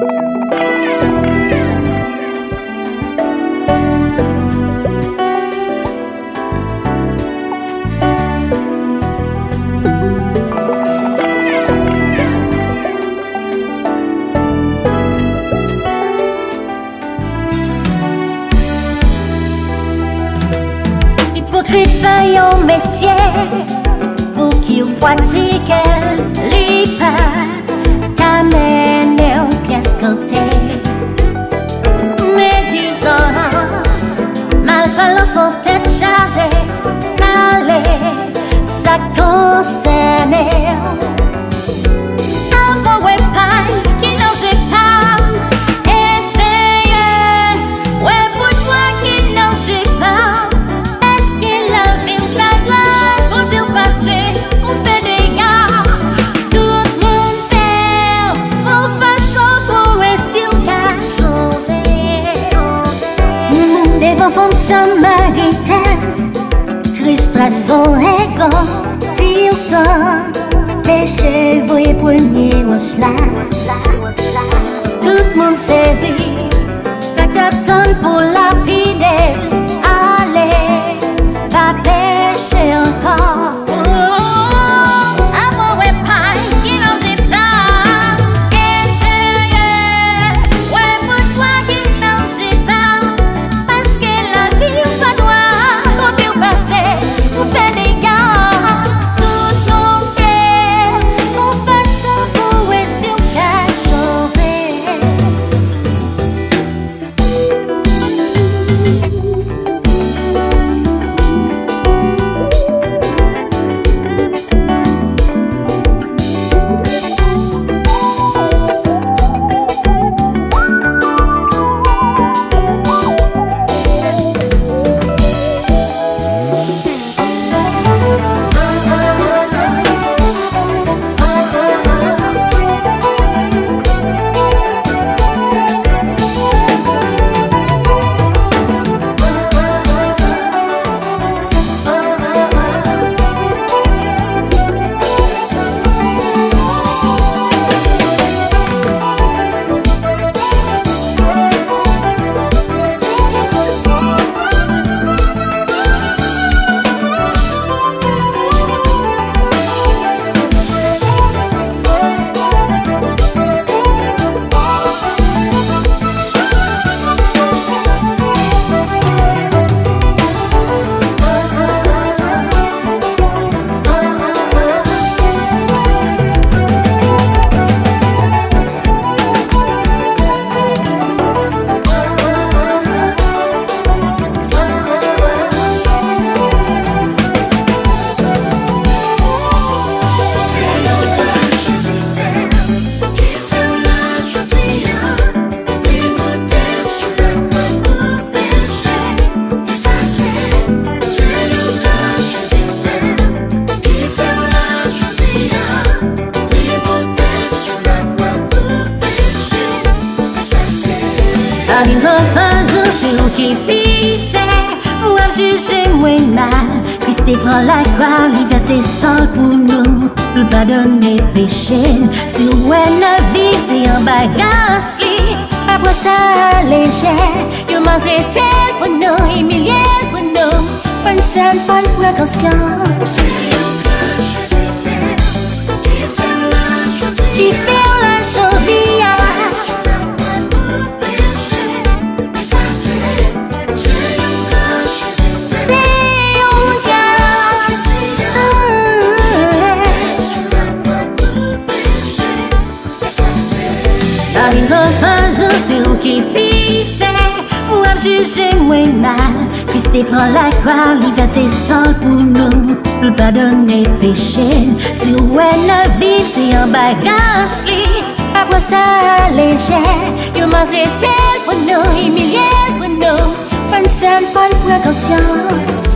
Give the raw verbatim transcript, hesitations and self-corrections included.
Fais un métier pour qu'il pratique les pas qu'amène au pièce côté. Mais disons, mal parlant son tête chargée, parler, ça concerne. Avant ouais pas, qui n'en j'ai pas, essayer, ouais pour toi qui n'en j'ai pas. Femme samaritaine, Christ a son exemple. Si on sent péché, voyez premier au cela. Tout le monde saisit, ça t'attend pour lapider. Allez, pas pécher encore. Il m'a pas c'est vous qui pissez, vous avez jugé moi mal. Christ prend la croix, il fait ses sangs pour nous, nous pardonner péché. Si vous ne vivez, c'est un bagage. Après ça, léger, il m'a traité pour nous, humilié pour nous. Fin de scène, fin de conscience. Qui fait la chaudière. Il m'a pas c'est vous qui pissez, vous avez jugé moi mal. Christ prend la croix, il fait ses sangs pour nous, nous pardonner péché. Si vous ne vivez, c'est un bagage. Après ça, léger, il m'a traité pour nous, humilié pour nous. Fin de scène, fin de conscience.